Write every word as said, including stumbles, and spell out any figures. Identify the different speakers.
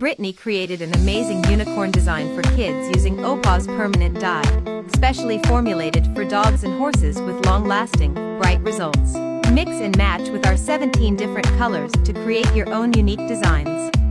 Speaker 1: Brittney created an amazing unicorn design for kids using OPAWZ permanent dye, specially formulated for dogs and horses with long-lasting, bright results. Mix and match with our seventeen different colors to create your own unique designs.